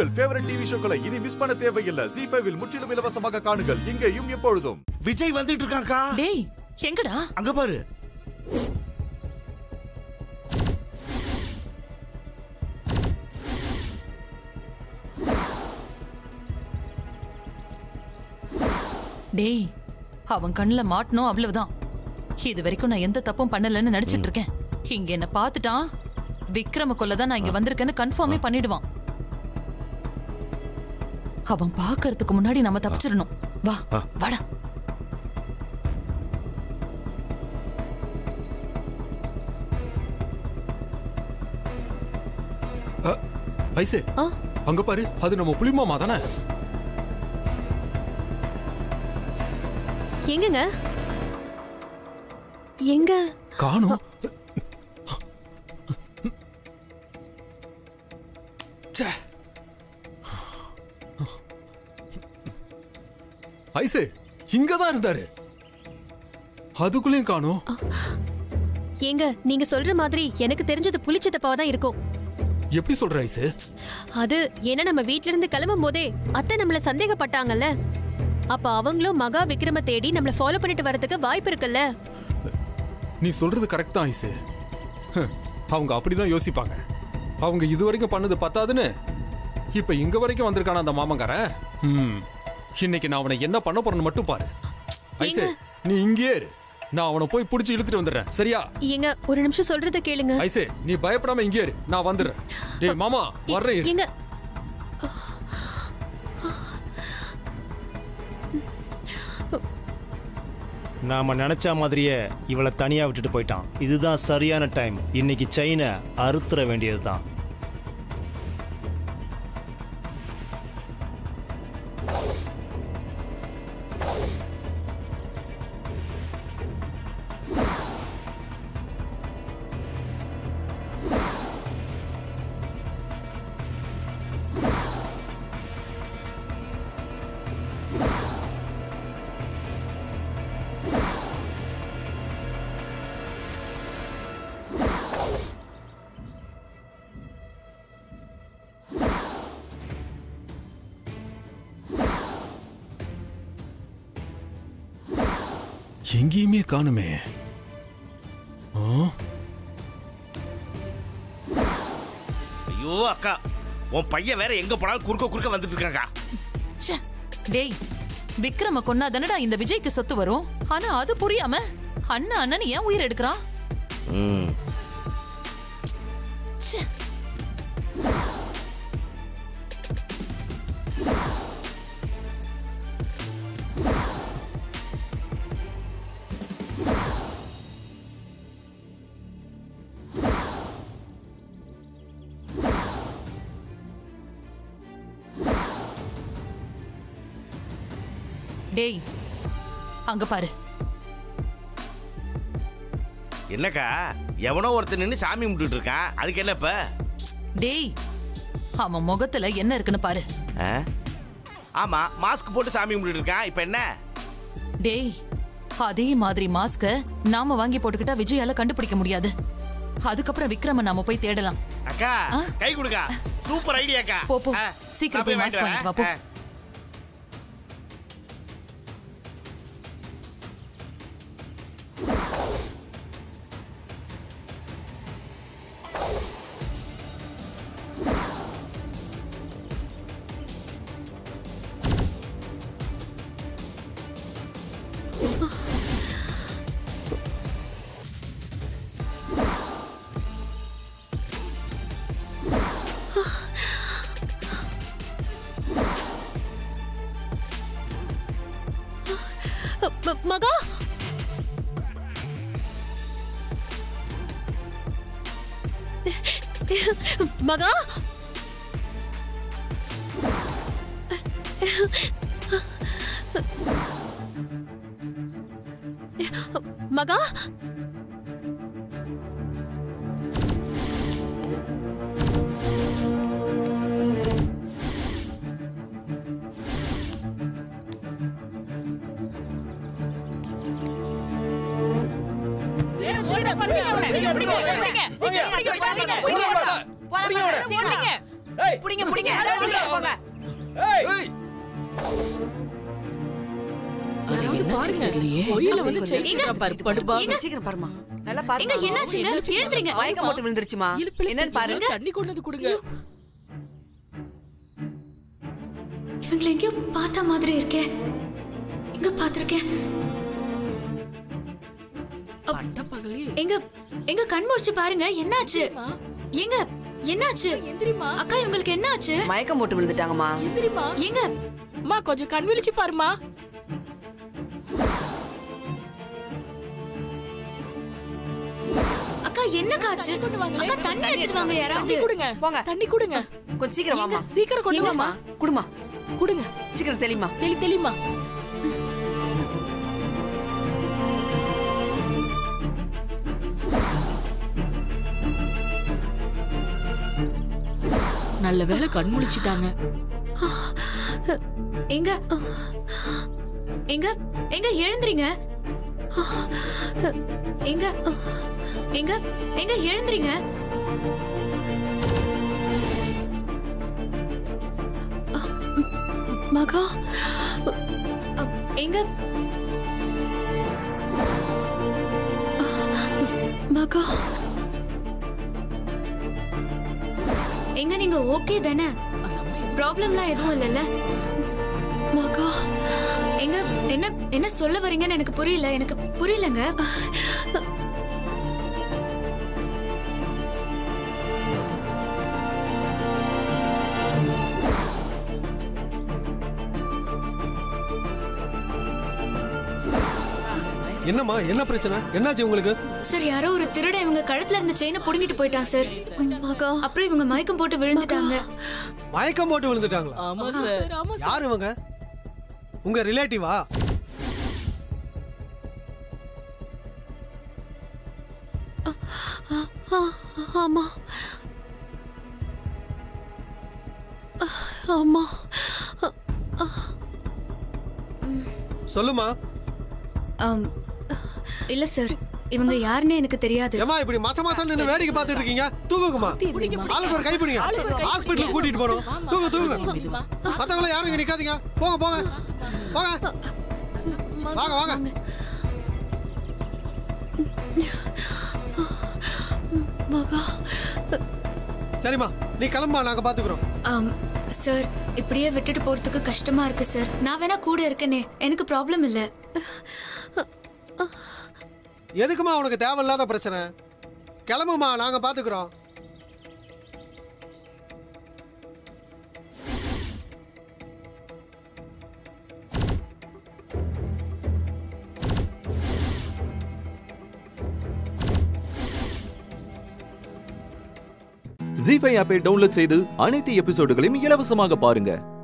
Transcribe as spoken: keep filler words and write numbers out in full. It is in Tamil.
உங்கள் ஃபேவரட் டிவி ஷோக்களை இனி மிஸ் பண்ண தேவையில்லை. ஜீ ஃபைவ் இல் முற்றிலும் இலவசமாக காணுங்கள். இங்கேயும் எப்பொழுதும். விஜய் வந்துட்டு இருக்காங்கா. டேய் எங்கடா? அங்க பாரு. டேய் அவன் கண்ணுல மாட்டணும் அவ்வளவுதான். இது வரைக்கும் நான் எந்த தப்பும் பண்ணலன்னு நடிச்சிட்டு இருக்கேன். இங்க என்ன பாத்துட்டான், விக்ரம கொல்லதான் நான் இங்க வந்திருக்கேன்னு கன்ஃபார்மே பண்ணிடுவான். அவன் பாக்குறதுக்கு முன்னாடி நம்ம தப்பிச்சிடணும். வா வாடா. ஐசே அங்க பாரு, அது நம்ம புலிமாமா தானே? எங்கங்க எங்க காணோம். ஐசே இங்கதான் இருந்தாரு, அதுக்குள்ளேயும் காணோம். ஏங்க நீங்க சொல்ற மாதிரி எனக்கு தெரிஞ்சது புலிச்சித்தப்பாவா தான் இருக்கும். எப்படி சொல்ற ஐசே? அது ஏன்னா நம்ம வீட்ல இருந்து கிளம்பும் போதே அத்தை நம்மள சந்தேகப்பட்டாங்கல்ல. அப்ப அவங்களும் மகா விக்ரம தேடி நம்மள ஃபாலோ பண்ணிட்டு வரதுக்கு வாய்ப்பு இருக்குல்ல. நீ சொல்றது கரெக்ட் தான் ஐசே. அவங்க அப்படிதான் யோசிப்பாங்க. அவங்க இது வரைக்கும் பண்ணது பத்தாதுன்னு இப்ப இங்க வரைக்கும் வந்திருக்கான அந்த மாமங்காரன். இன்னைக்கு நான் அவனை என்ன பண்ண போறேன்னு மட்டும் பாரு. ஐசே நீ இங்கே இரு, நான் அவனை போய் புடிச்சு இழுத்துட்டு வந்துடுறேன், சரியா? ஏங்க ஒரு நிமிஷம் சொல்றத கேளுங்க. ஐசே நீ பயப்படாம இங்கே இரு, நான் வந்துடுறேன். டேய் மாமா வர்றேன். ஏங்க நாம நினைச்ச மாதிரியே இவளை தனியா விட்டுட்டு போயிட்டான். இதுதான் சரியான டைம். இன்னைக்கு செயினை அறுத்துற வேண்டியதுதான். எங்கேயுமே காணுமே. ஐயோ அக்கா, உன் பையன் வேற எங்க போனாலும் குறுக்க குறுக்க வந்துட்டு இருக்காங்க. டேய் விக்ரம கொன்னா தானடா இந்த விஜய்க்கு சொத்து வரும். ஆனா அது புரியாம அண்ணா அண்ணன் ஏன் உயிர் எடுக்கிறான்? டேய் அங்க பாரு. என்னக்கா, எவனோ ஒருத்தர் நின்னு சாமி கும்பிட்டு இருக்கான், அதுக்கு என்ன இப்ப? டேய் அவன் முகத்துல என்ன இருக்குன்னு பாரு. ஆமா மாஸ்க் போட்டு சாமி கும்பிட்டு இருக்கான், இப்ப என்ன? டேய் அதே மாதிரி மாஸ்க நாம வாங்கி போட்டுக்கிட்டா விஜயால கண்டுபிடிக்க முடியாது. அதுக்கப்புறம் விக்ரம நாம போய் தேடலாம். அக்கா கை கொடுக்கா, சூப்பர் ஐடியாக்கா. போ போ சீக்கிரம் போய் மாஸ்க் வாங்கி வா போ. மகா மகா மகா புடிங்க புடிங்க பாருங்க கோயில வந்து செயிங்க பாரு படுபா சீக்கிரம் பாருமா நல்லா பாருங்க எங்க என்னாச்சுங்க எழுந்திரீங்க மயக்கம் போட்டு விழுந்துருச்சுமா என்னன்னு பாருங்க தண்ணி கொண்டு வந்து கொடுங்க இவங்கள எங்கேயோ பார்த்த மாதிரி இருக்கே எங்க பாத்திருக்கேன் அட்ட பகலே எங்க எங்க கண் முடிச்சு பாருங்க என்னாச்சு எங்க என்னாச்சு எந்திரிமா அக்கா இவங்களுக்கு என்னாச்சு மயக்கம் போட்டு விழுந்துட்டாங்கம்மா எந்திரிமா எங்க அம்மா கொஞ்சம் கண் விழிச்சு பாருமா அக்கா என்ன காச்சு அக்கா தண்ணி எடுத்துட்டு வாங்க யாராவது கொடுங்க போங்க தண்ணி கொடுங்க கொஞ்சம் சீக்கிரம் வாமா சீக்கிரம் கொண்டு வாமா குடுமா கொடுங்க சீக்கிரம் தெளிமா தெளி தெளிமா நல்ல வேளை கண் முழிச்சிட்டாங்க எங்க எங்க எங்க எழுந்திரீங்க எங்க எங்க எங்க எழுந்திரீங்க மகா எங்க மகா எங்க நீங்க ஓகே தானே ப்ராப்ளம்லாம் எதுவும் இல்லைல்ல மகா எங்க என்ன என்ன சொல்ல வரீங்கன்னு எனக்கு புரியல எனக்கு புரியலங்க என்னம்மா என்ன பிரச்சனை என்னாச்சு உங்களுக்கு சார் யாரோ ஒரு திருட இவங்க கழுத்துல இருந்த செயினை புடுங்கிட்டு போயிட்டான் சார் அப்புறம் இவங்க மயக்கம் போட்டு விழுந்துட்டாங்க மயக்கம் போட்டு விழுந்துட்டாங்களா ஆமா சார் ஆமா யார் இவங்க உங்க ரிலேட்டிவா ஆமா ஆமா சொல்லுமா இல்ல சார் இவங்க யாருன்னு எனக்கு தெரியாது ஏமா இப்படி மாசம் மாசம் நின்னு வேடிக்கை பார்த்துட்டு இருக்கீங்க தூங்குங்கம்மா ஆளுக்கு ஒரு கை பிடிங்க ஹாஸ்பிடலுக்கு கூட்டிட்டு போறோம் தூங்க தூங்க மத்தவங்க யாரும் இங்க நிக்காதீங்க போங்க போங்க போங்க வாங்க வாங்க மகா சரிம்மா நீ கிளம்பா நாங்க பாத்துக்கிறோம் சார் இப்படியே விட்டுட்டு போறதுக்கு கஷ்டமா இருக்கு சார் நான் வேணா கூட இருக்கேனே எனக்கு ப்ராப்ளம் இல்ல எதுக்குமா உனக்கு தேவையில்லாத பிரச்சனை கிளம்புமா நாங்க பாத்துக்கிறோம் ஜீ ஃபைவ் ஆப்பை டவுன்லோட் செய்து அனைத்து எபிசோடுகளையும் இலவசமாக பாருங்க.